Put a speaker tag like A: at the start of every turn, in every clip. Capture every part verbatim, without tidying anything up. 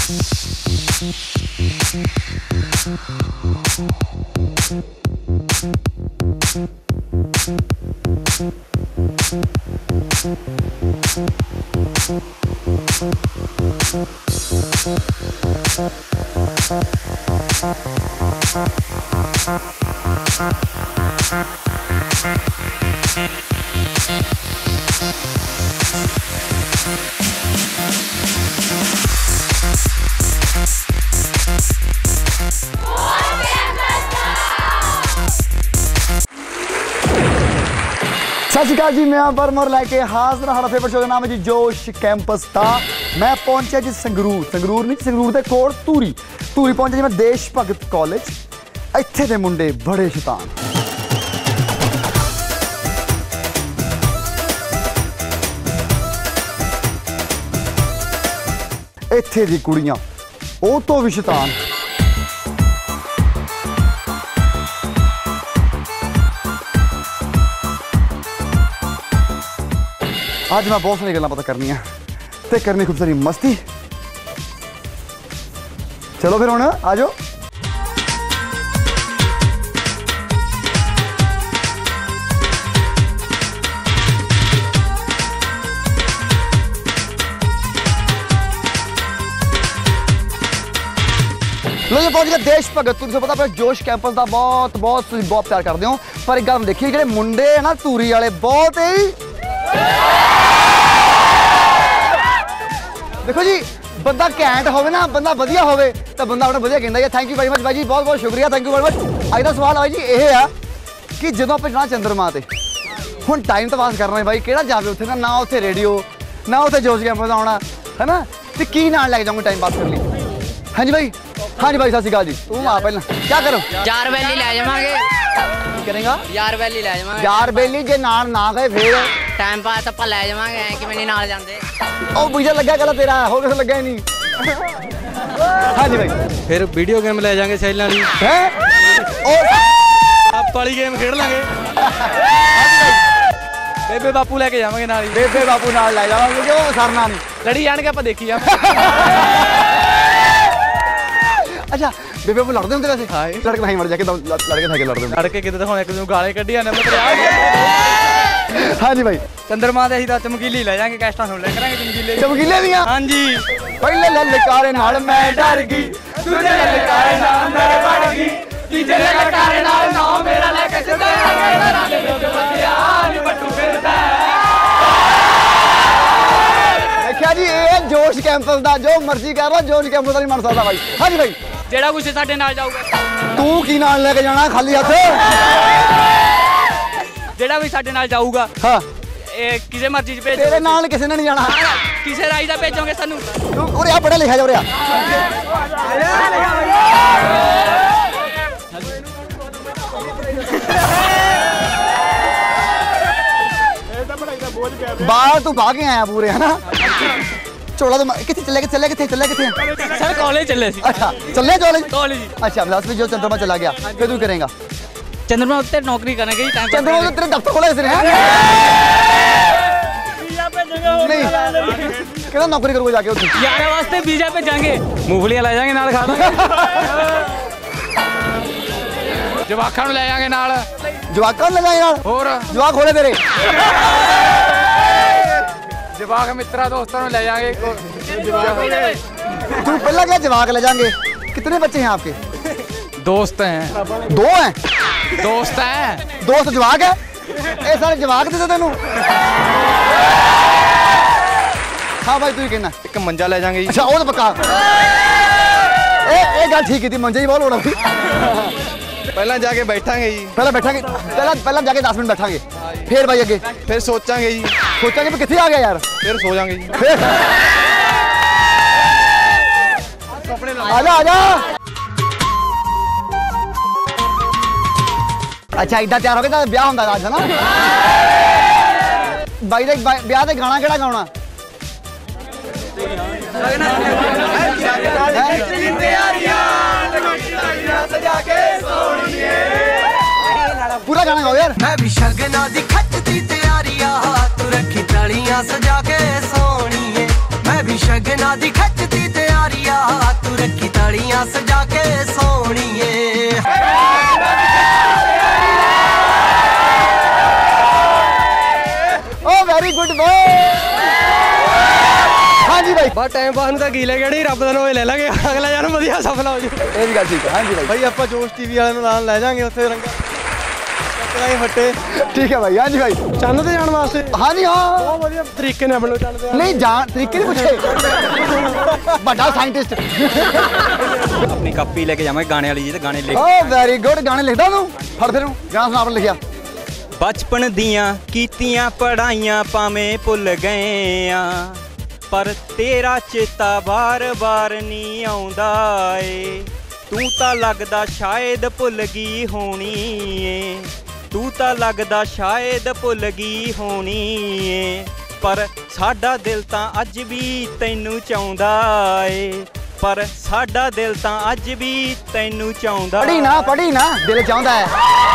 A: सत श्री अकाल जी, मैं बरमोर लैके हाजिर हमारा फेवरेट शो का नाम है जी जोश कैंपस था। मैं पहुंचा जी संगरूर, संगरूर नहीं संगरूर के कोल धूरी धूरी पहुंचा जी मैं देश भगत कॉलेज। इत्थे दे मुंडे बड़े शैतान, इत्थे दी कुड़ियां ओ तो भी शैतान। आज मैं बहुत सारी गल्लां पता करनी है ते करनी खूब सारी मस्ती। चलो फिर हुण आ जाओ। लो जी पहुंच गए देश भगत। तुझे पता अपने जोश कैंपस का बहुत बहुत बहुत प्यार करते हो, पर एक गल देखिए जो मुंडे है ना धूरी वाले बहुत ही देखो जी, बंदा घैंट होवे ना, बंदा वधिया होवे तो बंदा अपना वधिया कहंदा है। थैंक यू वेरी मच भाई जी, बहुत बहुत शुक्रिया, थैंक यू वेरी मच। अज का सवाल है जी ये है कि जो आप जाना चंद्रमा ते हुण टाइम तो पास करना है भाई, किहड़ा जावे उत्थे ना उत्थे रेडियो ना उत्थे जोश कैंपस आउणा है ना, ते की नाल लैके जाऊंगा टाइम पास करने लई। हाँ जी भाई, हाँ जी भाई सत श्री अकाल जी। तू आ पहला क्या करो? यार वैली लै जावांगे। करेगा यार वैली लै जावांगे। यार वैली जे नाल ना गए फिर टाइम पास ਆਪਾਂ ਲੈ ਜਾਵਾਂਗੇ, ਐ ਕਿਵੇਂ ਨਹੀਂ ਨਾਲ ਜਾਂਦੇ। ਉਹ ਵੀਜ਼ਾ ਲੱਗਿਆ ਕਲਾ ਤੇਰਾ ਹੋ ਕਿਸੇ ਲੱਗਿਆ ਨਹੀਂ। हाँ जी भाई
B: फिर वीडियो गेम ले जाएंगे सैलां वाली
A: है और
B: आप वाली गेम खेड लांगे। बेबे बापू लेके जावांगे नाल,
A: बेबे बापू नाल ले जावांगे जो सरना नहीं
B: लड़ी जाणगे ਆਪਾਂ देखी आ।
A: अच्छा बेबे बापू लड़ते होंगे वैसे? हां लड़के भाई मर जाके लड़के था के लड़ते होंगे
B: लड़के किते दिखाने एक दूसरे गाले कड्डी आने मतलब।
A: हाँ जी भाई
B: चंद्रमा दे ਅਸੀਂ ਤਾਂ ਚਮਕੀਲੀ ਲੈ ਜਾਾਂਗੇ, ਕੈਸਟਾਂ ਸੁਣ ਲੈ ਕਰਾਂਗੇ ਚਮਕੀਲੇ
A: ਚਮਕੀਲੇ ਦੀਆਂ।
B: हाँ जी
A: ਪਹਿਲੇ ਲਲਕਾਰੇ ਨਾਲ ਮੈਂ ਡਰ ਗਈ, ਦੂਜੇ ਲਲਕਾਰੇ ਨਾਲ ਮੈਂ ਵੜ ਗਈ, ਤੀਜੇ ਲਲਕਾਰੇ ਨਾਲ ਨਾ ਮੇਰਾ ਲੈ ਕੇ ਸਿੱਧਾ ਆ ਗਿਆ ਨਾ ਦੇ ਲੋਕ ਬੱਤਿਆ ਨੀ ਬੱਟੂ ਫਿਰਦਾ। ਦੇਖਿਆ ਜੀ ਇਹ ਜੋਸ਼ ਕੈਂਪਸ ਦਾ ਜੋ ਮਰਜ਼ੀ ਕਰ ਲੋ, ਜੋਸ਼ ਕੈਂਪਸ ਦਾ ਨਹੀਂ ਮੰਨ ਸਕਦਾ ਭਾਈ। हाँ जी भाई
B: ਜਿਹੜਾ ਕੁਛ ਸਾਡੇ ਨਾਲ ਜਾਊਗਾ।
A: ਤੂੰ ਕੀ ਨਾਲ ਲੈ ਕੇ ਜਾਣਾ ਖਾਲੀ ਹੱਥ?
B: ਜਿਹੜਾ ਵੀ ਸਾਡੇ ਨਾਲ ਜਾਊਗਾ
A: ਹਾਂ
B: ਇਹ ਕਿਸੇ ਮਰਜ਼ੀ ਚ ਭੇਜ।
A: ਤੇਰੇ ਨਾਲ ਕਿਸੇ ਨੇ ਨਹੀਂ ਜਾਣਾ,
B: ਕਿਸੇ ਰਾਈ ਦਾ ਭੇਜੋਗੇ ਸਾਨੂੰ।
A: ਤੂੰ ਉਰੇ ਆ ਪੜ੍ਹਿਆ ਲਿਖਿਆ ਜਾ ਉਰੇ ਆ। ਬਾਹਰ ਤੂੰ ਭਾਗ ਕੇ ਆਇਆ ਪੂਰੇ ਹੈ ਨਾ। ਚੋਲਾ ਤੋਂ ਕਿੱਥੇ ਚੱਲੇ ਕਿ ਚੱਲੇ ਕਿੱਥੇ ਚੱਲੇ ਕਿੱਥੇ?
B: ਸਰ ਕਾਲਜ ਚੱਲੇ ਸੀ।
A: अच्छा चले कॉलेज
B: ਕਾਲਜ।
A: अच्छा दस में जो चंद्रमा चला गया फिर तू करेगा?
B: चंद्रमा उत्ते नौकरी करेंगे टाइम
A: चंद्रमा तो तेरे दफ्तर खोला इसने नहीं कहना नौकरी करूंगा जाके उसे
B: यार वास्ते वीजा पे जाएंगे, मूंगफलियां ले जाएंगे नाल खा लेंगे। जवाकां ले जाएंगे नाल।
A: जवाकां ले जाएंगे नाल?
B: और
A: जवाक खोले तेरे
B: जवाक मित्रा दोस्तों ले जाएंगे।
A: तू पहला क्या जवाक ले जाएंगे? कितने बच्चे हैं आपके?
B: दोस्त हैं।
A: दो हैं?
B: दोस्त हैं।
A: दोस्त जवाक है? ये सारे जवाक देते तेनू? हाँ भाई तू ही कहना।
B: एक मंजा ले जाएंगे।
A: अच्छा वो तो पक्का। ए ए गल ठीक थी, मंजे ही बहुत होना थी।
B: पहला जाके बैठांगे जी।
A: पहला बैठांगे पहला पहला जाके दस मिनट बैठांगे, फिर भाई अगे
B: फिर सोचांगे जी।
A: सोचांगे भी कितने आ गया यार,
B: फिर सो जाएंगे जी।
A: आजा आजा। अच्छा इदा तैयार हो गया तो ब्याह होंदा आज है ना? भाई दे ब्याह ते गाना केड़ा गाउणा? पूरा गाना गाओ यार।
C: मैं भी शगना दी खचती तैयारियां, तू रखी तलियां सजा के सोनिए। मैं भी शगना दी खचती तैयारियां,
D: ਬਸ ਟਾਈਮ ਪਾਸ ਨੂੰ ਤਾਂ ਕੀ ਲੈ ਗੜੀ ਰੱਬ ਦਾ ਨਾਮ ਲੈ ਲਾਂਗੇ ਅਗਲਾ ਜਨਮ ਵਧੀਆ ਸਫਲ ਹੋ ਜੀ
A: ਇਹ ਵੀ ਗੱਲ ਠੀਕ ਹੈ ਹਾਂਜੀ ਬਾਈ
D: ਭਾਈ ਆਪਾਂ ਜੋਸ਼ ਟੀਵੀ ਵਾਲਿਆਂ ਨੂੰ ਨਾਲ ਲੈ ਜਾਾਂਗੇ ਉੱਥੇ ਰੰਗਾ ਚੱਕਰਾਂਗੇ ਫੱਟੇ
A: ਠੀਕ ਹੈ ਬਾਈ ਹਾਂਜੀ ਬਾਈ
D: ਚੰਨ ਤੇ ਜਾਣ ਵਾਸਤੇ
A: ਹਾਂਜੀ ਹਾਂ
D: ਬਹੁਤ ਵਧੀਆ ਤਰੀਕੇ ਨਾਲ ਆਪਣੇ ਚੰਨ ਤੇ
A: ਨਹੀਂ ਜਾਣ ਤਰੀਕੇ ਨਹੀਂ ਪੁੱਛੇ ਵੱਡਾ ਸਾਇੰਟਿਸਟ
B: ਆਪਣੀ ਕਾਪੀ ਲੈ ਕੇ ਜਾਵਾਂਗੇ ਗਾਣੇ ਵਾਲੀ ਜੀ ਤੇ ਗਾਣੇ ਲਿਖ
A: ਓ ਵੈਰੀ ਗੁੱਡ ਗਾਣੇ ਲਿਖਦਾ ਤੂੰ ਫੜ ਫਿਰ ਨੂੰ ਗਾਣਾ ਸੁਣਾ ਆਪਣਾ ਲਿਖਿਆ
B: ਬਚਪਨ ਦੀਆਂ ਕੀਤੀਆਂ ਪੜਾਈਆਂ ਭਾਵੇਂ ਭੁੱਲ ਗਏ ਆ ਪਰ ਤੇਰਾ ਚੇਤਾ ਬਾਰ-ਬਾਰ ਨਹੀਂ ਆਉਂਦਾ ਏ ਤੂੰ ਤਾਂ ਲੱਗਦਾ ਸ਼ਾਇਦ ਭੁੱਲ ਗਈ ਹੋਣੀ ਏ ਤੂੰ ਤਾਂ ਲੱਗਦਾ ਸ਼ਾਇਦ ਭੁੱਲ ਗਈ ਹੋਣੀ ਏ ਪਰ ਸਾਡਾ ਦਿਲ ਤਾਂ ਅੱਜ ਵੀ ਤੈਨੂੰ ਚਾਹੁੰਦਾ ਏ ਪਰ ਸਾਡਾ ਦਿਲ ਤਾਂ ਅੱਜ ਵੀ ਤੈਨੂੰ ਚਾਹੁੰਦਾ
A: ਪੜੀ ਨਾ ਪੜੀ ਨਾ ਦਿਲ ਚਾਹੁੰਦਾ ਹੈ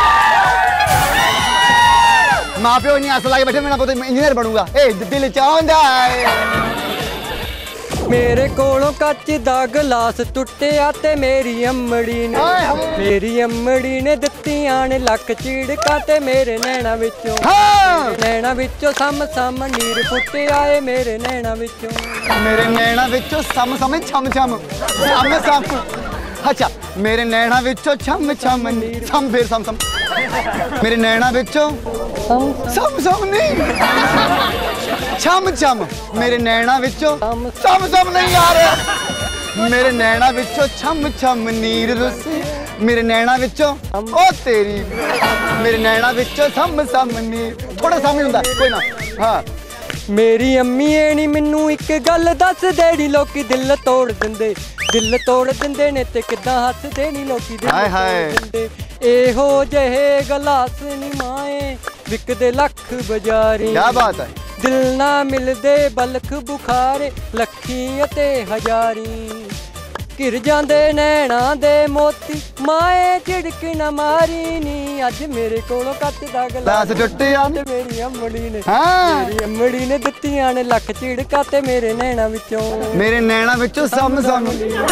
A: ਮਾਂ ਪਿਓ ਨਹੀਂ ਅਸਲ ਲਾਗੇ ਬੈਠੇ ਮੇਰਾ ਪੁੱਤ ਇੰਜੀਨੀਅਰ ਬਣੂਗਾ ਇਹ ਦਿਲ ਚਾਹੁੰਦਾ ਹੈ
D: ਮੇਰੇ ਕੋਲੋਂ ਕੱਚ ਦਾ ਗਲਾਸ ਟੁੱਟਿਆ ਤੇ ਮੇਰੀ ਅੰਮੜੀ ਨੇ ਮੇਰੀ ਅੰਮੜੀ ਨੇ ਦਿੱਤੀਆਂ ਨੇ ਲੱਖ ਚੀੜਕਾਂ ਤੇ ਮੇਰੇ ਨੈਣਾ ਵਿੱਚੋਂ
A: ਹਾਂ
D: ਨੈਣਾ ਵਿੱਚੋਂ ਸਮ ਸਮ ਨੀਰ ਫੁੱਟਿਆ ਏ ਮੇਰੇ ਨੈਣਾ ਵਿੱਚੋਂ
A: ਮੇਰੇ ਨੈਣਾ ਵਿੱਚੋਂ ਸਮ ਸਮ ਛਮ ਛਮ ਛਮ ਛਮ ਅੱਛਾ ਮੇਰੇ ਨੈਣਾ ਵਿੱਚੋਂ ਛਮ ਛਮ ਛਮ ਫੇਰ ਸਮ ਸਮ ਮੇਰੇ ਨੈਣਾ ਵਿੱਚੋਂ ਸਮ ਸਮ ਨਹੀਂ ਛਮ ਛਮ ਮੇਰੇ ਨੈਣਾ ਵਿੱਚੋਂ ਸਮ ਸਮ ਨਹੀਂ ਯਾਰ ਮੇਰੇ ਨੈਣਾ ਵਿੱਚੋਂ ਛਮ ਛਮ ਨੀਰ ਰੁੱਸੀ ਮੇਰੇ ਨੈਣਾ ਵਿੱਚੋਂ ਓ ਤੇਰੀ ਮੇਰੇ ਨੈਣਾ ਵਿੱਚੋਂ ਸਮ ਸਮ ਨੀਰ ਥੋੜਾ ਸਮਝ ਹੁੰਦਾ ਕੋਈ ਨਾ ਹਾਂ
D: ਮੇਰੀ ਅੰਮੀ ਏ ਨੀ ਮੈਨੂੰ ਇੱਕ ਗੱਲ ਦੱਸ ਦੇੜੀ ਲੋਕੀ ਦਿਲ ਤੋੜ ਦਿੰਦੇ ਦਿਲ ਤੋੜ ਦਿੰਦੇ ਨੇ ਤੇ ਕਿੱਦਾਂ ਹੱਸਦੇ ਨੀ ਲੋਕੀ ਦਿਲ
A: ਹਾਏ ਹਾਏ।
D: ਤੋੜ ਦਿੰਦੇ ਇਹੋ ਜਿਹੇ ਗਲਾਸ ਨੀ ਮਾਏ ਵਿਕਦੇ ਲੱਖ ਬਾਜ਼ਾਰੀ
A: ਕੀ ਬਾਤ ਹੈ
D: ਦਿਲ ਨਾ ਮਿਲਦੇ ਬਲਖ ਬੁਖਾਰੇ ਲੱਖੀ ਅਤੇ ਹਜ਼ਾਰੀ ਘਿਰ ਜਾਂਦੇ ਨੈਣਾ ਦੇ ਮੋਤੀ ਮਾਏ ਝਿੜਕ ਨਾ ਮਾਰੀ ਨੀ ਅੱਜ ਮੇਰੇ ਕੋਲੋਂ ਕੱਚ ਦਾ ਗਲਾਸ
A: ਗਲਾਸ ਟੁੱਟਿਆ
D: ਤੇ ਮੇਰੀ ਅੰਮੜੀ ਨੇ
A: ਹਾਂ
D: ਮੇਰੀ ਅੰਮੜੀ ਨੇ ਦਿੱਤੀਆਂ ਨੇ ਲੱਖ ਝਿੜਕਾਂ ਤੇ ਮੇਰੇ ਨੈਣਾ ਵਿੱਚੋਂ
A: ਮੇਰੇ ਨੈਣਾ ਵਿੱਚੋਂ ਸਮ ਸਮ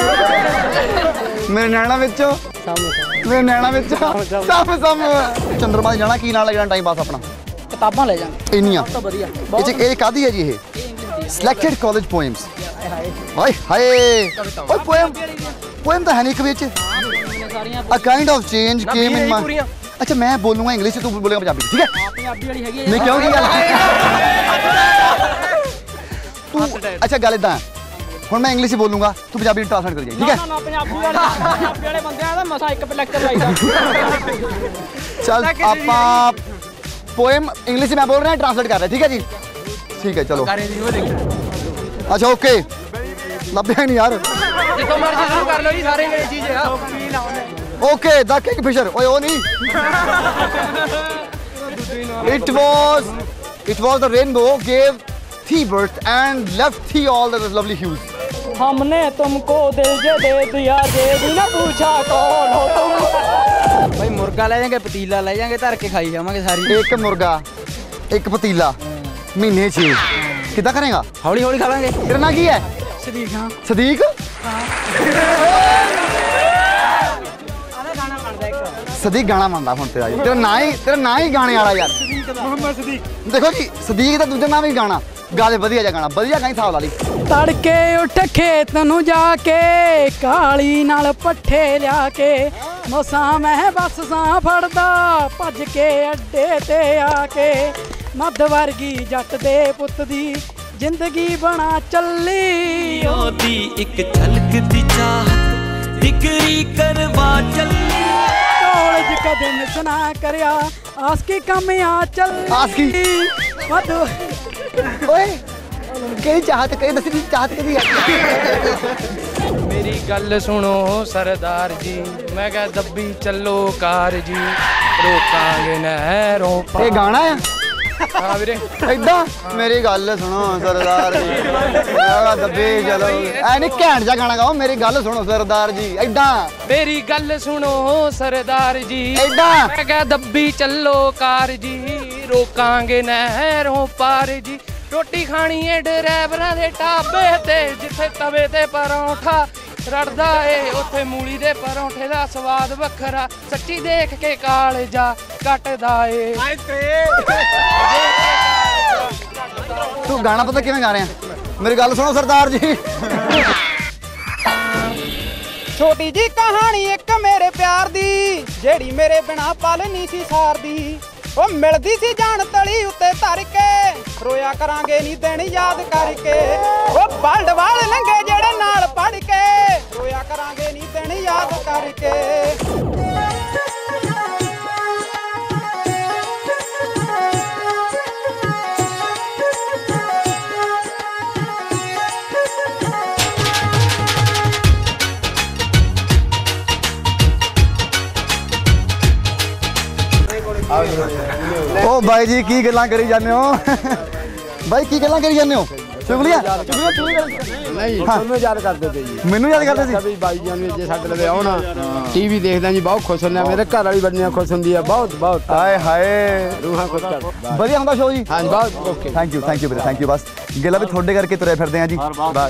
A: ਮੇਰੇ ਨੈਣਾ ਵਿੱਚੋਂ ਮੇਰੇ ਨੈਣਾ ਵਿੱਚੋਂ ਸਮ ਸਮ ਚੰਦਰਮਾ ਜਾਣਾ ਕੀ ਨਾਲ ਲੱਗਣਾ ਟਾਈਮ ਪਾਸ ਆਪਣਾ
E: ਕਿਤਾਬਾਂ ਲੈ ਜਾਵਾਂਗੇ
A: ਇੰਨੀਆਂ
E: ਤਾਂ ਵਧੀਆ
A: ਇਹ 'ਚ ਇਹ ਕਾਦੀ ਹੈ ਜੀ ਇਹ ਸਿਲੈਕਟਡ ਕਾਲਜ ਪੋਇਮਸ ਹਾਏ ਹਾਏ ਓਏ ਪੋਇਮ ਪੋਇਮ ਤਾਂ ਹੈ ਨਹੀਂ ਇੱਕ ਵਿੱਚ a kind of change came in my ਅੱਛਾ ਮੈਂ ਬੋਲੂੰਗਾ ਇੰਗਲਿਸ਼ ਤੂੰ ਬੋਲੇਗਾ ਪੰਜਾਬੀ ਠੀਕ ਹੈ
E: ਪੰਜਾਬੀ ਵਾਲੀ ਹੈਗੀ
A: ਨਹੀਂ ਕਿਉਂ ਕੀ ਗੱਲ ਤੂੰ ਅੱਛਾ ਗੱਲ ਇਦਾਂ ਹੁਣ ਮੈਂ ਇੰਗਲਿਸ਼ ਬੋਲੂੰਗਾ ਤੂੰ ਪੰਜਾਬੀ ਟ੍ਰਾਂਸਲੇਟ ਕਰੀ ਜਾਈਂ ਠੀਕ ਹੈ
E: ਨਾ ਨਾ ਪੰਜਾਬੀ ਵਾਲੀ ਪੰਜਾਬੀ ਵਾਲੇ ਬੰਦਿਆਂ ਦਾ ਮਸਾ ਇੱਕ ਲੈਕਚਰ ਲਾਈਦਾ
A: ਚੱਲ ਆਪਾਂ पोएम इंग्लिश में बोल रहे हैं ट्रांसलेट कर रहे हैं ठीक है जी ठीक है चलो अच्छा ओके लभे नहीं यार ओके द किंगफिशर ओए ओ नहीं it was it was the rainbow gave thee birth and left thee all the lovely hues
E: हमने तुमको दिल जे दे दिया जे बिना पूछा कौन हो तुम
F: भाई मुर्गा ले जाएंगे पतीला ले जाएंगे धर के खाई जावांगे सारी
A: एक मुर्गा एक पतीला महीने छे कितना करेगा
F: हौली हौली खा लेंगे
A: तेरा नाम की है
E: सदीक हाँ
A: सदीक सदीक गाना बनता हुण तेरा तेरा ना ही तेरा ना ही गाने वाला यार मोहम्मद सदीक देखो जी सदीक दा दूजा नाम ही गाना गाले वधिया जा गाना वधिया गाई साहब वाली
E: तड़के उठ खेत नूं जाके काली नाल पट्ठे लिया के मसा मैं बस सां फड़दा भज के अड्डे ते आके मद वर्गी जट दे पुत दी जिंदगी बना चली
C: ओदी एक झलक दी चाहत डिग्री करवा चली
E: कॉलेज कदे मिस ना करया आसकी कम आ चल
A: आसकी?
E: मद
A: ओए केड़ी चाहत केड़ी दसी दी चाहत केड़ी है
D: मेरी गल सुनो सरदार जी मैं कह दब्बी चलो कार जी रोकांगे नहरों पर
A: ये गाना है
D: हाँ वीरे
A: इदा मेरी गल सुनो सरदार जी मैं दबे चलो ऐ नहीं घैंट जा गाना गाओ मेरी गल सुनो सरदार जी इदा
D: मेरी गल सुनो सरदार जी
A: इदा
D: मैं कह दब्बी चलो कार जी रोकांगे नहरों पार जी रोटी खानी है ड्राइवरां दे ढाबे ते जिथे तवे ते परौंठा रड़दा ए उत्थे मूली दे परौंठे दा स्वाद वखरा सच्ची देख के कालजा कटदा ए
A: तू गाना पता किवें गा रहे हैं मेरी गल सुनो सरदार जी।
E: छोटी जी कहानी एक मेरे प्यार दी जेड़ी मेरे बिना पल नहीं सी सारदी ओ मिलदी सी जान तली उत्ते धर के रोया करांगे नी दिन याद करके ओ बल्ड वाल लंघे जेड़े नाल पढ़ के रोया करांगे नी दिन याद करके।
A: ओ भाई जी की गल्लां करी जाने हो भाई की गल्लां करी जाने हो चुगलियां
G: नहीं ਤੁਹਾਨੂੰ ਯਾਦ ਕਰਦੇ ਤੇ ਜੀ
A: ਮੈਨੂੰ ਯਾਦ ਕਰਦੇ ਸੀ
G: ਕभी ਬਾਈ ਜਾਨ ਜੇ ਸਾਡੇ ਲਵੇ ਆਉਣਾ ਟੀਵੀ ਦੇਖਦਾ ਜੀ ਬਹੁਤ ਖੁਸ਼ ਹੁੰਦੇ ਆ ਮੇਰੇ ਘਰ ਵਾਲੀ ਬੰਦੀਆਂ ਖੁਸ਼ ਹੁੰਦੀ ਆ ਬਹੁਤ ਬਹੁਤ
A: ਹਾਏ ਹਾਏ
G: ਰੂਹਾਂ ਖੁਸ਼ ਕਰ
A: ਵਧੀਆ ਹੁੰਦਾ ਸ਼ੋਅ ਜੀ
G: ਹਾਂ ਬਹੁਤ okay
A: thank you thank you ਵੀਰੇ ਥੈਂਕ ਯੂ ਬਸ ਗੱਲਾਂ ਵੀ ਤੁਹਾਡੇ ਕਰਕੇ ਤੁਰੇ ਫਿਰਦੇ ਆ ਜੀ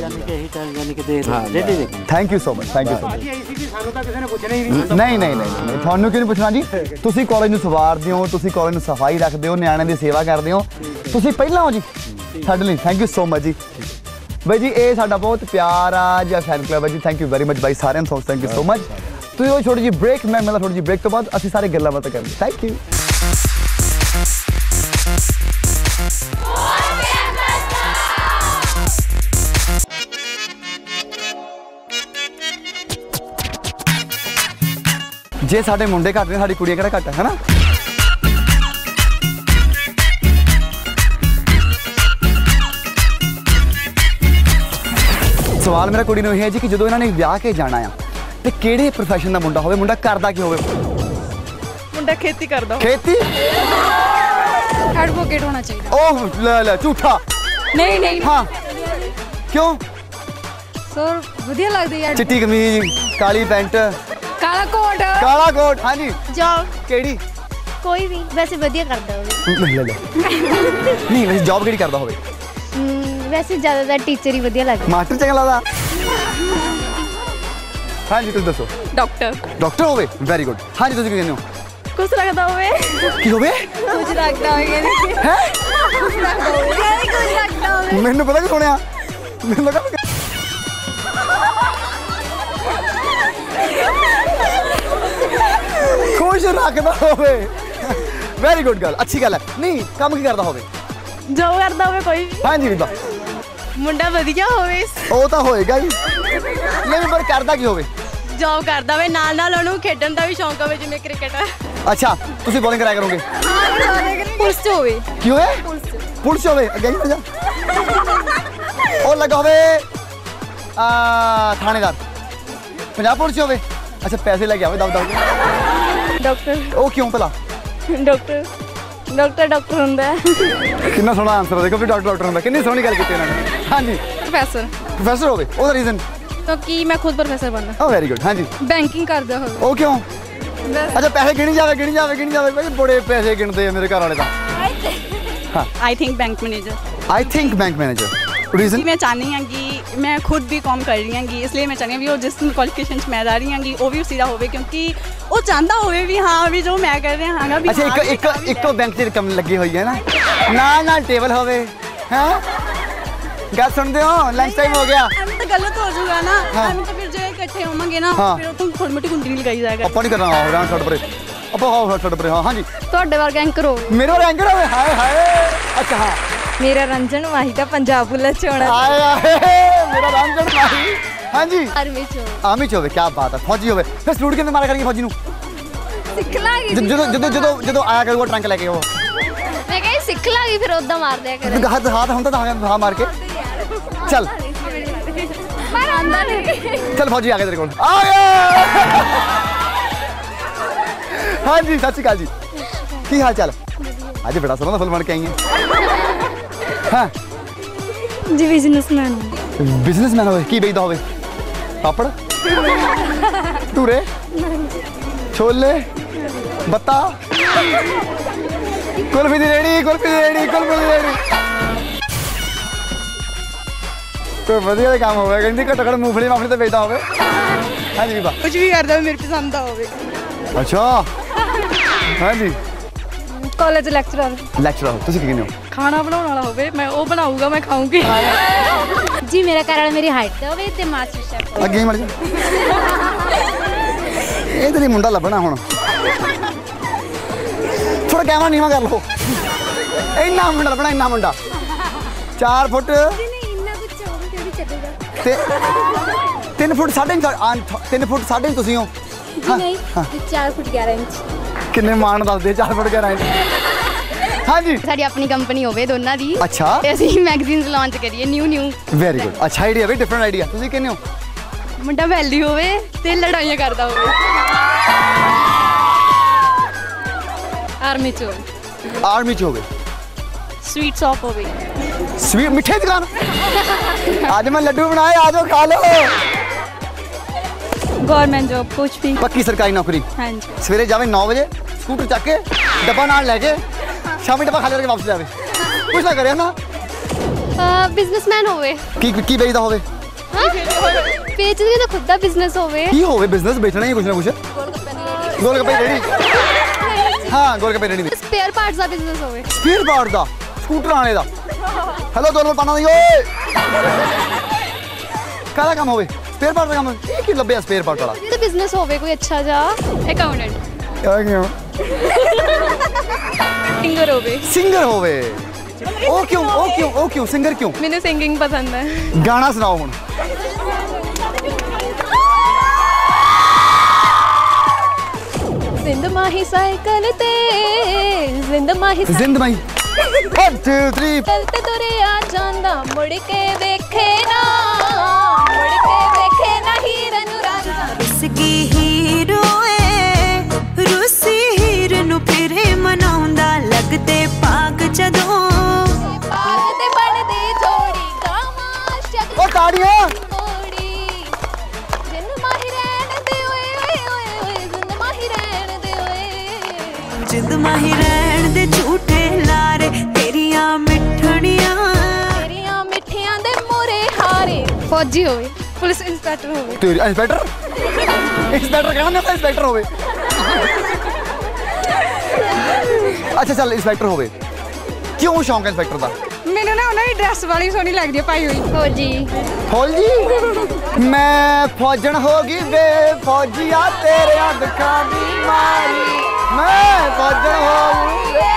A: thank you so much thank you so much
G: ਸਾਨੂੰ ਤਾਂ ਕਿਸੇ ਨੇ ਪੁੱਛਣਾ ਹੀ ਨਹੀਂ
A: ਨਹੀਂ ਨਹੀਂ ਨਹੀਂ ਤੁਹਾਨੂੰ ਕਿਉਂ ਨਹੀਂ ਪੁੱਛਣਾ ਜੀ ਤੁਸੀਂ ਕਾਲਜ ਨੂੰ ਸਵਾਰਦੇ ਹੋ ਤੁਸੀਂ ਕਾਲਜ ਨੂੰ ਸਫਾਈ ਰੱਖਦੇ ਹੋ ਨਿਆਣਿਆਂ ਦੀ ਸੇਵਾ ਕਰਦੇ ਹੋ ਤੁਸੀਂ ਪਹਿਲਾਂ ਹੋ ਜੀ ਸਾਡੇ ਲਈ ਥੈਂਕ ਯੂ ਸੋ ਮਚ ਜੀ ਬਾਈ ਜੀ ਇਹ ਸਾਡਾ ਬਹੁਤ ਪਿਆਰਾ ਜਿਹਾ ਫੈਨ ਕਲੱਬ ਹੈ ਜੀ ਥੈਂਕ ਯੂ ਵੈਰੀ ਮਚ ਬਾਈ ਸਾਰਿਆਂ ਨੂੰ ਥੈਂਕ ਯੂ ਸੋ ਮਚ ਤੁਸੀਂ ਉਹ ਛੋਟੀ ਜਿਹੀ ਬ੍ਰੇਕ ਮੈਂ ਮਿਲਦਾ ਥੋੜੀ ਜਿਹੀ ਬ੍ਰੇਕ ਤੋਂ ਬਾਅਦ ਅਸੀਂ ਸਾਰੇ ਗੱਲਾਂ ਬਾਤਾਂ ਕਰਾਂਗੇ ਥੈਂਕ ਯੂ ਜੇ ਸਾਡੇ ਮੁੰਡੇ ਘੱਟ ਨੇ ਸਾਡੀ ਕੁੜੀਆਂ ਕਿਹੜਾ ਘੱਟ ਹੈ ਨਾ ਸਵਾਲ ਮੇਰਾ ਕੁੜੀ ਨੂੰ ਇਹ ਹੈ ਜੀ ਕਿ ਜਦੋਂ ਇਹਨਾਂ ਨੇ ਵਿਆਹ ਕੇ ਜਾਣਾ ਆ ਤੇ ਕਿਹੜੇ ਪ੍ਰੋਫੈਸ਼ਨ ਦਾ ਮੁੰਡਾ ਹੋਵੇ ਮੁੰਡਾ ਕਰਦਾ ਕੀ ਹੋਵੇ
H: ਮੁੰਡਾ ਖੇਤੀ ਕਰਦਾ
A: ਖੇਤੀ
H: ਐਡਵੋਕੇਟ ਹੋਣਾ ਚਾਹੀਦਾ
A: ਓਹ ਲੈ ਲੈ ਝੂਠਾ
H: ਨਹੀਂ ਨਹੀਂ
A: ਹਾਂ ਕਿਉਂ
H: ਸਰ ਵਧੀਆ ਲੱਗਦੀ ਯਾਰ
A: ਚਿੱਟੀ ਕਮੀਜ਼ ਕਾਲੀ ਪੈਂਟ
H: ਕਾਲਾ ਕੋਟ
A: ਕਾਲਾ ਕੋਟ ਹਾਂਜੀ
I: ਜੌਬ
A: ਕਿਹੜੀ
I: ਕੋਈ ਵੀ ਵੈਸੇ ਵਧੀਆ ਕਰਦਾ ਹੋਵੇ
A: ਲੈ ਲੈ ਨਹੀਂ ਵੈਸੇ ਜੌਬ ਕਿਹੜੀ ਕਰਦਾ ਹੋਵੇ
I: ਵੈਸੇ ਜ਼ਿਆਦਾਤਰ ਟੀਚਰ ਹੀ ਵਧੀਆ ਲੱਗਦਾ
A: ਮਾਸਟਰ ਚੰਗਾ ਲੱਗਦਾ ਹਾਂਜੀ ਤੁਸੀਂ ਦੱਸੋ
H: ਡਾਕਟਰ
A: ਡਾਕਟਰ ਹੋਵੇ ਵੈਰੀ ਗੁੱਡ ਹਾਂਜੀ ਤੁਸੀਂ ਕੀ ਕਹਿੰਦੇ ਹੋ
H: ਕੁਛ ਲੱਗਦਾ ਹੋਵੇ
A: ਕੀ ਹੋਵੇ
H: ਕੁਝ ਲੱਗਦਾ ਹੋਵੇ
A: ਹੈ
H: ਕੁਝ ਲੱਗਦਾ ਹੋਵੇ
I: ਕੁਝ ਲੱਗਦਾ ਹੋਵੇ
A: ਮੈਨੂੰ ਪਤਾ ਕਿ ਸੁਣਿਆ ਮੈਨੂੰ ਲੱਗਾ ਖੁਸ਼ ਰੱਖਦਾ ਹੋਵੇ ਵੈਰੀ ਗੁੱਡ ਗੱਲ ਅੱਛੀ ਗੱਲ ਹੈ ਨਹੀਂ ਕੰਮ ਕੀ ਕਰਦਾ ਹੋਵੇ
H: ਜੋ ਕਰਦਾ ਹੋਵੇ ਕੋਈ
A: ਹਾਂਜੀ ਬੀਬਾ
H: ਮੁੰਡਾ ਵਧੀਆ ਹੋਵੇ
A: ਉਹ ਤਾਂ ਹੋਏਗਾ ਹੀ ਨਹੀਂ ਪਰ ਕਰਦਾ ਕੀ ਹੋਵੇ
H: ਜੌਬ ਕਰਦਾ ਹੋਵੇ ਨਾਲ ਨਾਲ ਉਹਨੂੰ ਖੇਡਣ ਦਾ ਵੀ ਸ਼ੌਂਕ ਹੋਵੇ ਜਿਵੇਂ ਕ੍ਰਿਕਟ
A: ਅੱਛਾ ਤੁਸੀਂ ਬੋਲਿੰਗ ਕਰਾਇਆ ਕਰੋਗੇ
H: ਪੁਲਿਸ ਚ ਹੋਵੇ
A: ਕੀ ਹੋਵੇ ਪੁਲਿਸ ਹੋਵੇ ਅੱਗੇ ਹੀ ਜਾ ਉਹ ਲੱਗਾ ਹੋਵੇ ਆ ਥਾਣੇਦਾਰ ਪੰਜਾਬ ਪੁਲਿਸ ਹੋਵੇ ਅੱਛਾ ਪੈਸੇ ਲੈ ਕੇ ਆਵੇ ਦਬ ਦਬ
H: ਡਾਕਟਰ
A: ਉਹ ਕਿਉਂ ਭਲਾ
H: ਡਾਕਟਰ ਡਾਕਟਰ ਡਾਕਟਰ ਹੁੰਦਾ ਹੈ
A: ਕਿੰਨਾ ਸੋਹਣਾ ਆਨਸਰ ਦੇਖੋ ਵੀ ਡਾਕਟਰ ਡਾਕਟਰ ਹੁੰਦਾ ਕਿੰਨੀ ਸੋਹਣੀ ਗੱਲ ਕੀਤੀ ਇਹਨਾਂ ਨੇ ਹਾਂਜੀ
H: ਪ੍ਰੋਫੈਸਰ
A: ਪ੍ਰੋਫੈਸਰ ਹੋਵੇ ਉਹਦਾ ਰੀਜ਼ਨ
H: ਕਿਉਂਕਿ ਮੈਂ ਖੁਦ ਪ੍ਰੋਫੈਸਰ ਬਣਨਾ
A: ਓ ਵੈਰੀ ਗੁੱਡ ਹਾਂਜੀ
H: ਬੈਂਕਿੰਗ ਕਰਦਾ ਹੋਵੇ
A: ਉਹ ਕਿਉਂ ਅੱਛਾ ਪੈਸੇ ਗਿਣੀ ਜਾਵੇ ਗਿਣੀ ਜਾਵੇ ਗਿਣੀ ਜਾਵੇ ਭਾਈ ਬੜੇ ਪੈਸੇ ਗਿਣਦੇ ਆ ਮੇਰੇ ਘਰ ਵਾਲੇ ਤਾਂ
J: I think bank manager
A: I think bank manager रीजन
J: मैं चाहनी हाँ कि मैं खुद भी कॉम कर रही हाँ इसलिए मैं चाहनी हाँ भी वो जिस क्वालिफिकेशन मैं जा रही हाँ वो भी उसी का हो क्योंकि वो चाहता हो भी हाँ भी जो मैं कर रहा हाँ
A: अच्छा एक एक एक बैंक च रकम लगी हुई है ना नाल नाल टेबल होवे हैं गल सुनते हो लंच टाइम हो गया
J: तो गलत हो जाएगा ना हम तो फिर जो इकट्ठे होवांगे ना फिर तुम थोड़ी मोटी कुंडली लगाई जाएगा
A: अपन नहीं करना हो रहा छड़ परे ਆਪਾਂ ਆਓ ਛੱਡ ਪਰੇ ਹਾਂ ਹਾਂਜੀ
H: ਤੁਹਾਡੇ ਵਰਗਾ ਐਂਕਰ ਹੋਵੇ
A: ਮੇਰੇ ਵਰਗਾ ਐਂਕਰ ਹੋਵੇ ਹਾਏ ਹਾਏ ਅੱਛਾ ਹਾਂ
H: ਮੇਰਾ ਰੰਜਨ ਮਾਹੀ ਤਾਂ ਪੰਜਾਬ ਪੁਲਿਸ ਚ ਹੋਣਾ
A: ਹਾਏ ਹਾਏ ਮੇਰਾ ਰੰਜਨ ਮਾਹੀ ਹਾਂਜੀ
H: ਆਰਮੀ ਚ ਹੋਵੇ
A: ਆਰਮੀ ਚ ਹੋਵੇ ਕੀ ਬਾਤ ਹੈ ਫੌਜੀ ਹੋਵੇ ਫਿਰ ਸਲੂਟ ਕਿਵੇਂ ਮਾਰਿਆ ਕਰਾਂਗੇ ਫੌਜੀ ਨੂੰ
H: ਸਿੱਖ ਲਾਂਗੀ
A: ਜਦੋਂ ਜਦੋਂ ਜਦੋਂ ਜਦੋਂ ਆਇਆ ਕਰੂਗਾ ਟਰੰਕ ਲੈ ਕੇ ਉਹ
I: ਮੈਂ ਕਹਿੰਦੀ ਸਿੱਖ ਲਾਂਗੀ ਫਿਰ ਉਦਾਂ ਮਾਰ ਦਿਆ ਕਰ
A: ਹੱਥ ਹੱਥ ਹੁੰਦਾ ਤਾਂ ਹਾਂ ਮਾਰ ਕੇ ਚੱਲ
I: ਪਰ ਆਂਦਾ ਨਹੀਂ
A: ਚੱਲ ਫੌਜੀ ਆ ਗਿਆ ਤੇਰੇ ਕੋਲ ਆ ਗਿਆ हाँ जी सत श्री अकाल जी की हाल चाल अज बड़ा सोहना फुल बन के आई है हाँ
H: जी बिजनेसमैन
A: बिजनेसमैन होवे की बेचदा होवे पापड़ टूरे छोले बत्ता कुल्फी दी रेड़ी कुल्फी दी रेड़ी कुल्फी दी रेड़ी कोई वधिया काम होवे कहंदी घट घट मूंगफली माफली ते बेचदा होवे हाँ जी बीबा
H: कुछ भी करदा मेरे पसंद दा होवे
A: अच्छा हाँ जी
H: कॉलेज लेक्चरर
A: लेक्चरर ਤੁਸੀਂ ਕੀ ਕਹਿੰਦੇ ਹੋ
E: ਖਾਣਾ ਬਣਾਉਣ ਵਾਲਾ ਹੋਵੇ ਮੈਂ ਉਹ ਬਣਾਊਗਾ ਮੈਂ ਖਾਊਂਗੀ
I: ਜੀ ਮੇਰਾ ਘਰ ਵਾਲਾ ਮੇਰੀ ਹਾਈਟ ਦਾ ਹੋਵੇ ਤੇ ਮਾਸਟਰ ਸ਼ੈਫ
A: ਅੱਗੇ ਮੜ ਜਾ ਇਹ ਤੇ ਨਹੀਂ ਮੁੰਡਾ ਲੱਭਣਾ ਹੁਣ ਥੋੜਾ ਕੈਮਰਾ ਨੀਵਾ ਕਰ ਲਓ ਇੰਨਾ ਮੁੰਡਾ ਲੱਭਣਾ ਇੰਨਾ ਮੁੰਡਾ ਚਾਰ ਫੁੱਟ
I: ਨਹੀਂ ਇੰਨਾ ਕੁਝ ਹੋਵੇ ਤੇ ਵੀ ਚੱਲੇਗਾ
A: ਤੇ ਤਿੰਨ ਫੁੱਟ ਸਾਢੇ ਤਿੰਨ ਫੁੱਟ ਸਾਢੇ ਤੁਸੀਂ ਹੋ
I: ਜੀ ਨਹੀਂ ਚਾਰ ਫੁੱਟ ਗਿਆਰਾਂ ਇੰਚ
A: ਕਿੰਨੇ ਮਾਣ ਦੱਸਦੇ ਚਾਰ ਫੁੱਟ ਗਿਆਰਾਂ ਇੰਚ ਹਾਂਜੀ
I: ਸਾਡੀ ਆਪਣੀ ਕੰਪਨੀ ਹੋਵੇ ਦੋਨਾਂ ਦੀ
A: ਅੱਛਾ
I: ਤੇ ਅਸੀਂ ਮੈਗਜ਼ੀਨਸ ਲਾਂਚ ਕਰੀਏ ਨਿਊ ਨਿਊ
A: ਵੈਰੀ ਗੁੱਡ ਅੱਛਾ ਆਈਡੀਆ ਵੀ ਡਿਫਰੈਂਟ ਆਈਡੀਆ ਤੁਸੀਂ ਕਿੰਨੇ ਹੋ
I: ਮੁੰਡਾ ਵੈਲੀ ਹੋਵੇ ਤੇ ਲੜਾਈਆਂ ਕਰਦਾ ਹੋਵੇ
J: ਆਰਮੀ ਚ
A: ਆਰਮੀ ਚ ਹੋਵੇ
J: ਸਵੀਟ ਸ਼ਾਪ ਹੋਵੇ
A: ਸਵੀਟ ਮਿੱਠੇ ਦੀ ਦੁਕਾਨ ਅੱਜ ਮੈਂ ਲੱਡੂ ਬਣਾਏ ਆ ਜਾਓ ਖਾ ਲਓ
J: ਗਵਰਨਮੈਂਟ ਜੌਬ ਕੁਝ ਵੀ
A: ਪੱਕੀ ਸਰਕਾਰੀ ਨੌਕਰੀ
J: ਹਾਂਜੀ
A: ਸਵੇਰੇ ਜਾਵੇ ਨੌ ਵਜੇ ਸਕੂਟਰ ਚੱਕ ਕੇ ਡੱਬਾ ਨਾਲ ਲੈ ਕੇ ਸ਼ਾਮੀ ਡੱਬਾ ਖਾਲੀ ਕਰਕੇ ਵਾਪਸ ਜਾਵੇ ਕੁਛ ਨਾ ਕਰਿਆ ਨਾ
I: ਬਿਜ਼ਨਸਮੈਨ ਹੋਵੇ
A: ਕੀ ਕੀ ਵੇਚਦਾ ਹੋਵੇ
I: ਵੇਚਦੇ ਤਾਂ ਖੁਦ ਦਾ ਬਿਜ਼ਨਸ ਹੋਵੇ
A: ਕੀ ਹੋਵੇ ਬਿਜ਼ਨਸ ਵੇਚਣਾ ਹੀ ਕੁਛ ਨਾ ਕੁਛ ਗੋਲ ਗੱਪੇ ਰੇੜੀ ਹਾਂ ਗੋਲ ਗੱਪੇ ਰੇੜੀ
I: ਸਪੇਅਰ ਪਾਰਟਸ ਦਾ ਬਿਜ਼ਨਸ ਹੋਵੇ
A: ਸਪੇਅਰ ਪਾਰਟ ਦਾ ਸਕੂਟਰ ਆਣੇ ਦਾ ਹੈਲੋ ਦੋ ਨੰਬਰ ਪਾਣਾ ਨਹੀਂ ਓਏ ਕਾਹਦਾ ਕੰਮ ਹੋਵੇ ਸਪੇਅਰ ਪਾਰਟ ਦਾ ਕੰਮ ਇਹ ਕੀ ਲੱਭਿਆ ਸਪੇਅਰ ਪਾਰਟ ਵਾਲਾ
I: ਇਹ ਤਾਂ ਬਿਜ਼ਨਸ ਹੋਵੇ ਕੋਈ ਅੱਛਾ ਜਿਹਾ ਅਕਾਊਂਟੈਂਟ
A: ਆ ਗਿਆ
J: ਸਿੰਗਰ ਹੋਵੇ
A: ਸਿੰਗਰ ਹੋਵੇ ਉਹ ਕਿਉਂ ਉਹ ਕਿਉਂ ਉਹ ਕਿਉਂ ਸਿੰਗਰ ਕਿਉਂ
J: ਮੈਨੂੰ ਸਿੰਗਿੰਗ ਪਸੰਦ ਹੈ
A: ਗਾਣਾ ਸੁਣਾਓ ਹੁਣ
J: ਜ਼ਿੰਦ ਮਾਹੀ ਸਾਈਕਲ ਤੇ ਜ਼ਿੰਦ ਮਾਹੀ
A: ਜ਼ਿੰਦ ਮਾਹੀ one two three
J: ਸਾਈਕਲ ਤੇ ਤੁਰਿਆ ਜਾਂਦਾ ਮੁੜ ਕੇ ਵੇਖੇ ਨਾ ਮੁੜ ਕੇ ਵੇਖੇ ਨਾ ਹੀਰ ਨੂੰ ਰਾਂਝਾ
C: ਇਸਕੀ ਹੀਰੋ ਏ ਰੂਸੀ ਹੀਰ ਨੂੰ ਫਿਰੇ ਮਨਾਉਂਦਾ ਲੱਗਦੇ ਪਾਗ ਜਦੋਂ
J: ਪਾਗ ਤੇ ਬਣਦੀ ਜੋੜੀ ਗਾਵਾਂ ਸ਼ਗਨ
A: ਉਹ ਤਾੜੀਆਂ
J: ਮੋੜੀ ਜ਼ਿੰਦ ਮਾਹੀ ਰਹਿਣ ਦੇ ਓਏ ਓਏ ਓਏ ਓਏ ਜ਼ਿੰਦ ਮਾਹੀ ਰਹਿਣ ਦੇ ਓਏ
C: ਜਿੰਦ ਮਾਹੀ ਰਹਿਣ ਦੇ ਝੂਠੇ ਲਾਰੇ ਤੇਰੀਆਂ ਮਿੱਠੜੀਆਂ
J: ਤੇਰੀਆਂ ਮਿੱਠੀਆਂ ਦੇ ਮੋਰੇ ਹਾਰੇ
I: ਫੌਜੀ ਹੋਵੇ
J: ਪੁਲਿਸ ਇੰਸਪੈਕਟਰ ਹੋਵੇ
A: ਤੇਰੀ ਇੰਸਪੈਕਟਰ ਇੰਸਪੈਕਟਰ ਕਹਿੰਦਾ ਤਾਂ ਇੰਸਪੈਕਟਰ ਹੋਵੇ ਅੱਛਾ ਚੱਲ ਇੰਸਪੈਕਟਰ ਹੋਵੇ ਕਿਉਂ ਸ਼ੌਂਕ ਹੈ ਇੰਸਪੈਕਟਰ ਦਾ
J: ਮੈਨੂੰ ਨਾ ਉਹਨਾਂ ਦੀ ਡਰੈਸ ਵਾਲੀ ਸੋਹਣੀ ਲੱਗਦੀ ਹੈ ਪਾਈ ਹੋਈ
I: ਫੌਜੀ
A: ਫੌਜੀ ਮੈਂ ਫੌਜਣ ਹੋ ਗਈ ਵੇ ਫੌਜੀਆ ਤੇਰੇ ਦੁੱਖਾਂ ਦੀ ਮਾਰੀ ਮੈਂ ਫੌਜਣ ਹੋ ਗਈ ਵੇ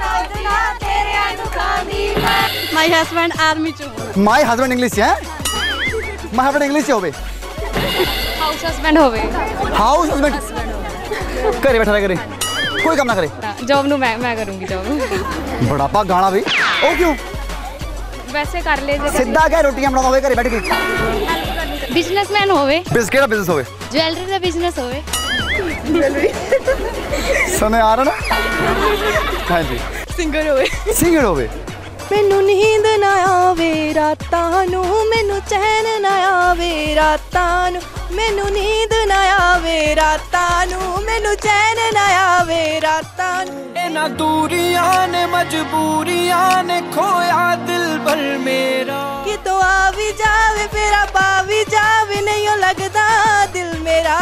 J: ਮਾਈ ਹਸਬੈਂਡ ਆਰਮੀ ਚ
A: ਮਾਈ ਹਸਬੈਂਡ ਇੰਗਲਿਸ਼ ਹੈ ਮਾਈ ਹਸਬੈਂਡ ਇੰਗਲਿਸ਼ ਹੋਵੇ
J: ਹਾਊਸ ਹਸਬੈਂਡ ਹੋਵੇ
A: ਹਾਊਸ ਹਸਬੈਂਡ ਘਰੇ ਬੈਠਾ ਰਹੇ ਕਰੇ ਕੋਈ ਕੰਮ ਨਾ ਕਰੇ
J: ਜੌਬ ਨੂੰ ਮੈਂ ਮੈਂ ਕਰੂੰਗੀ ਜੌਬ
A: ਬੜਾ ਪਾ ਗਾਣਾ ਵੀ ਉਹ ਕਿਉਂ
J: ਵੈਸੇ ਕਰ ਲੈ ਜੇ
A: ਸਿੱਧਾ ਕਹਿ ਰੋਟੀਆਂ ਬਣਾਉਂਦਾ ਹੋਵੇ ਘਰੇ ਬੈਠ ਕੇ
I: ਬਿਜ਼ਨਸਮੈਨ ਹੋਵੇ
A: ਬਿਜ਼ਨਸ ਕਿਹੜਾ ਬਿਜ਼ਨਸ ਹੋਵੇ
I: ਜਵੈਲਰੀ ਦਾ ਬਿਜ਼ਨਸ ਹੋਵੇ
A: ਸਮਝ ਆ ਰਿਹਾ ਨਾ ਹਾਂਜੀ
J: ਸਿੰਗਰ ਹੋਵੇ
A: ਸਿੰਗਰ ਹੋਵੇ
J: ਮੈਨੂੰ ਨੀਂਦ ਨਾ ਆਵੇ ਰਾਤਾਂ ਨੂੰ ਮੈਨੂੰ ਚੈਨ ਨਾ ਆਵੇ ਰਾਤਾਂ ਨੂੰ ਮੈਨੂੰ ਨੀਂਦ ਨਾ ਆਵੇ ਰਾਤਾਂ ਨੂੰ ਮੈਨੂੰ ਚੈਨ ਨਾ ਆਵੇ ਰਾਤਾਂ ਨੂੰ
C: ਇਹਨਾਂ ਦੂਰੀਆਂ ਨੇ ਮਜਬੂਰੀਆਂ ਨੇ ਖੋਇਆ ਦਿਲ ਭਰ ਮੇਰਾ
J: ਕਿਤੋਂ ਆ ਵੀ ਜਾਵੇ ਫਿਰ ਆ ਵੀ ਜਾਵੇ ਨਹੀਂ ਲੱਗਦਾ ਦਿਲ ਮੇਰਾ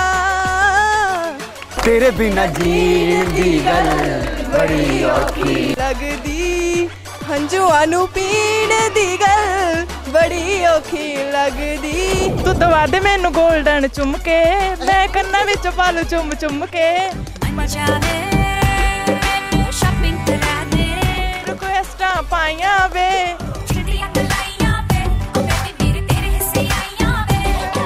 A: ਤੇਰੇ ਬਿਨਾ ਜੀਣ ਦੀ ਗੱਲ ਬੜੀ ਔਖੀ
J: ਲੱਗਦੀ ਹੰਝੂਆਂ ਨੂੰ ਪੀਣ ਦੀ ਗੱਲ ਬੜੀ ਔਖੀ ਲੱਗਦੀ ਤੂੰ ਦਵਾ ਦੇ ਮੈਨੂੰ 골ਡਨ ਚੁੰਮ ਕੇ ਮੈਂ ਕੰਨਾਂ ਵਿੱਚ ਪਾ ਲੂ ਚੁੰਮ ਚੁੰਮ ਕੇ
C: ਸ਼ਾਪਿੰਗ ਕਰਾ ਦੇ
J: ਰਿਕੁਐਸਟਾਂ ਪਾਈਆਂ ਵੇ
C: ਛਿੜੀਆਂ ਕਲਾਈਆਂ ਵੇ ਬੇਬੀ ਮੇਰੇ ਤੇਰੇ ਹਿੱਸੇ ਆਈਆਂ ਵੇ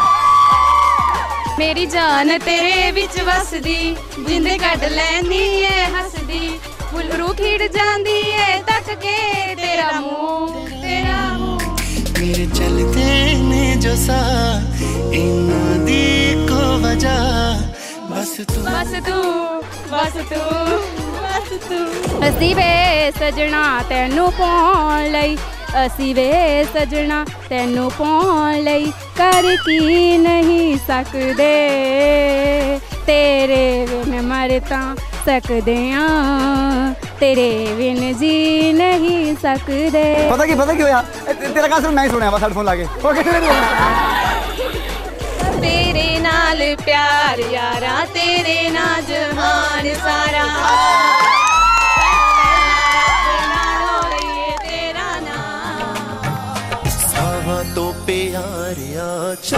J: ਮੇਰੀ ਜਾਨ ਤੇਰੇ ਵਿੱਚ ਵਸਦੀ ਜਿੰਦ ਕੱਢ ਲੈਂਦੀ ਏ ਹੱਸਦੀ ਫੁੱਲ ਰੂ ਖਿੜ ਜਾਂਦੀ ਏ ਤੱਕ ਕੇ ਤੇਰਾ ਮੂੰਹ ਤੇਰਾ ਮੂੰਹ
C: ਮੇਰੇ ਚਲਦੇ ਨੇ ਜੋ ਸਾ ਇਨਾਂ ਦੀ ਕੋ ਵਜਾ ਬਸ ਤੂੰ
J: ਬਸ ਤੂੰ ਬਸ ਤੂੰ ਬਸ ਤੂੰ
I: ਅਸੀਂ ਵੇ ਸਜਣਾ ਤੈਨੂੰ ਪਾਉਣ ਲਈ ਅਸੀਂ ਵੇ ਸਜਣਾ ਤੈਨੂੰ ਪਾਉਣ ਲਈ ਕਰ ਕੀ ਨਹੀਂ ਸਕਦੇ ਤੇਰੇ ਬਿਨ ਮਰ ਤਾਂ ਸਕਦੇ ਆ ਤੇਰੇ ਬਿਨ ਜੀ ਨਹੀਂ ਸਕਦੇ
A: ਪਤਾ ਕੀ ਪਤਾ ਕੀ ਹੋਇਆ ਇਹ ਤੇਰਾ ਗਾਣਾ ਸਿਰਫ ਮੈਂ ਹੀ ਸੁਣਿਆ ਵਾ ਹੈਡਫੋਨ ਲਾ ਕੇ ਉਹ ਕਿਤੇ ਨਹੀਂ
J: ਤੇਰੇ ਨਾਲ ਪਿਆਰ ਯਾਰਾ ਤੇਰੇ ਨਾਲ ਜਹਾਨ ਸਾਰਾ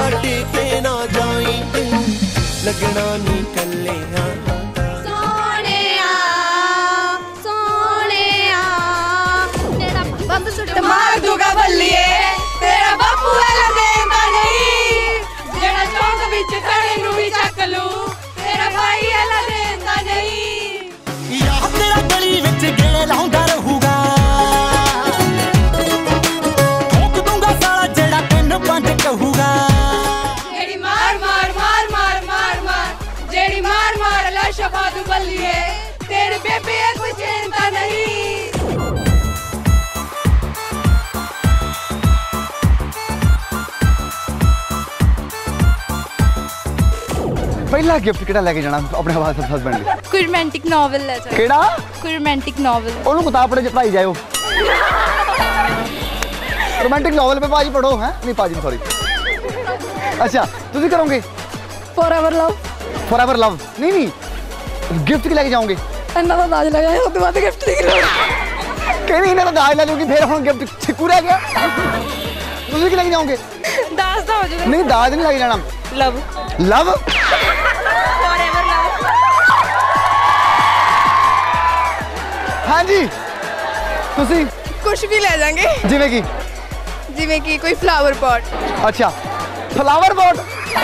C: छड्ड के ना जाई लगना नी कल्ले
J: मार दूंगा बल्लिए तेरा बापू वाला देंदा नहीं जेड़ा चौक विच खड़े नू भी चक लू तेरा भाई वाला देंदा नहीं
C: यार तेरा गली विच गेड़े लाउंदा रहूगा ठोक दूंगा साला जेड़ा तेन पंज कहूगा
J: जेड़ी मार मार मार मार मार मार जेड़ी मार मार ला शफा दू बल्लिए तेरे बेबे कोई चिंता नहीं
A: पहला गिफ्ट किहड़ा लेके जाना अपने हस्बैंड ਲਈ
I: ਕੋਈ ਰੋਮਾਂਟਿਕ ਨੋਵਲ ਲੈ ਜਾਓ
A: ਕਿਹੜਾ
I: ਕੋਈ ਰੋਮਾਂਟਿਕ ਨੋਵਲ
A: ਉਹਨੂੰ ਕਿਤਾਬ ਪੜ੍ਹ ਕੇ ਪੜਾਈ ਜਾਇਓ रोमांटिक नॉवल पे पाजी पढ़ो हैं नहीं पाजी सॉरी अच्छा तुम करोगे
E: फॉरएवर लव
A: फॉरएवर लव नहीं नहीं गिफ्ट की लेके जाओगे
E: इन्ना तो दाज लगा है उसके बाद गिफ्ट नहीं
A: कहीं नहीं इन्ना दाज ले लूंगी फिर हम गिफ्ट छिकू रह गया तुम की लेके जाओगे
I: दाज तो हो जाएगा
A: नहीं दाज नहीं लेके जाना
I: लव
A: लव
I: फॉरएवर लव
A: हाँ जी तुसी
J: कुछ भी ले जाएंगे
A: जिवें की
J: जिवें की कोई फ्लावर पॉट
A: अच्छा फ्लावर पॉट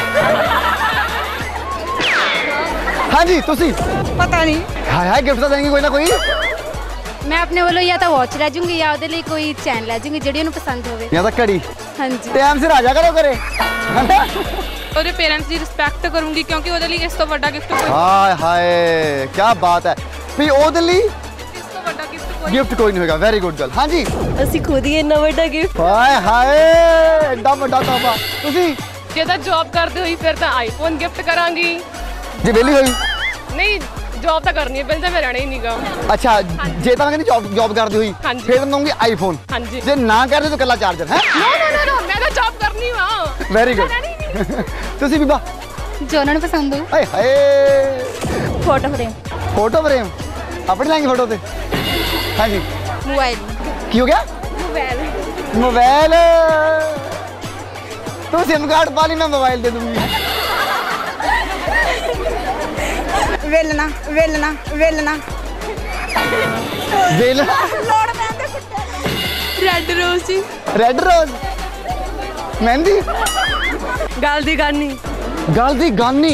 A: हाँ जी तुसी
I: पता नहीं
A: हाय हाय गिफ्ट तो देंगे कोई ना कोई
I: मैं अपने वालों या तो वॉच ले जाऊंगी या ਉਹਦੇ ਲਈ ਕੋਈ ਚੈਨ ਲੈ ਜਾਊਂਗੀ ਜਿਹੜੀ ਉਹਨੂੰ ਪਸੰਦ ਹੋਵੇ
A: या तो घड़ी
I: ਹਾਂਜੀ
A: टाइम से राजा करो करे
K: ਉਹਦੇ ਪੇਰੈਂਟਸ ਦੀ ਰਿਸਪੈਕਟ ਕਰੂੰਗੀ ਕਿਉਂਕਿ ਉਹਦੇ ਲਈ ਇਸ ਤੋਂ ਵੱਡਾ ਗਿਫਟ ਕੋਈ
A: हाय हाय क्या बात है भी ਉਹਦੇ ਲਈ
K: ਇਸ ਤੋਂ ਵੱਡਾ ਗਿਫਟ ਕੋਈ
A: गिफ्ट कोई नहीं होगा वेरी गुड गर्ल हाँ जी
H: ਅਸੀਂ ਖੁਦ ਹੀ ਇੰਨਾ ਵੱਡਾ ਗਿਫਟ
A: हाय हाय एडा बड़ा तोहफा तुसी
K: ਜੇ ਤਾਂ ਜੌਬ ਕਰਦੇ ਹੋਈ ਫਿਰ ਤਾਂ ਆਈਫੋਨ ਗਿਫਟ ਕਰਾਂਗੀ
A: जे वेली हुई
K: ਨਹੀਂ जॉब ਤਾਂ ਕਰਨੀ ਹੈ ਪਹਿਲਾਂ ਤਾਂ ਮੈਂ ਰਹਿਣਾ ਹੀ ਨਹੀਂਗਾ
A: अच्छा जे तो मैं जॉब जॉब करती हुई
K: हाँ जी।
A: फिर दूंगी आईफोन
K: हाँ जी।
A: जे ना कर दे तो कला चार्जर है
K: नो नो नो नो मैं ਤਾਂ ਜੌਬ ਕਰਨੀ ਵਾ
A: वेरी गुड तुसी बीबा
I: ਜੋ ਉਹਨਾਂ ਨੂੰ ਪਸੰਦ ਹੋ
A: हाय हाय
I: ਫੋਟੋ ਫਰੇਮ
A: फोटो फ्रेम अपनी लेंगे फोटो ते हाँ जी
I: ਮੋਬਾਈਲ
A: की हो गया
I: ਮੋਬਾਈਲ
A: मोबाइल तो सिम कार्ड पा ली मैं मोबाइल दे दूंगी
J: वेलना वेलना वेलना
A: वेल
J: लोड़ पैंदे फुट्टे रेड रोज जी
A: रेड रोज मेहंदी
J: गल दी गानी
A: गल दी गानी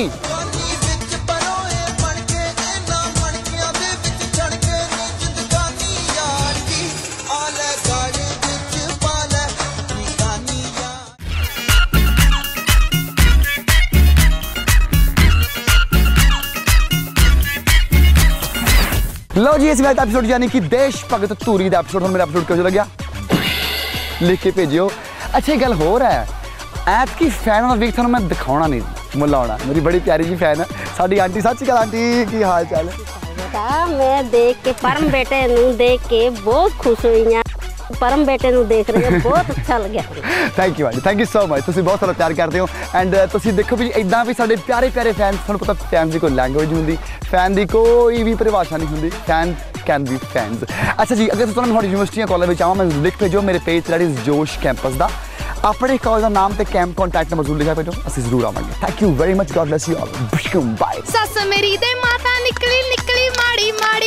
A: लो जी इस बार एपिसोड यानी कि देश भगत धूरी का एपिसोड मेरा एपिसोड क्यों लग्या लिख के भेजियो अच्छा गल हो रहा है ऐप की फैन ऑफ वीक मैं दिखाना नहीं मुला होना मेरी बड़ी प्यारी जी फैन है साड़ी आंटी सत श्री अकाल आंटी की हाल चाल है
L: बेटा मैं देख के परम बेटे नू देख के बहुत खुश हुई हां परम बेटे नू देख रही हूं बहुत अच्छा लग्या
A: thank you aunty thank you so much तुम बहुत सारा प्यार करते हो एंड तुम देखो भी इदा भी साढ़े प्यारे प्यारे फैन तुहानू पता फैन की कोई लैंग्वेज नहीं होंगी फैन की कोई भी परिभाषा नहीं होंगी फैन कैन बी फैंस अच्छा जी अगर तुम यूनिवर्सिटी कॉलेज में आवा मैं लिख भेजो मेरे page that is Josh campus का अपने कॉलेज का नाम तो कैंप कॉन्टैक्ट नंबर जरूर लिखा भेजो असं जरूर आवांगे thank you very much God bless you all bye
I: सस मेरी दे माता निकली निकली माड़ी माड़ी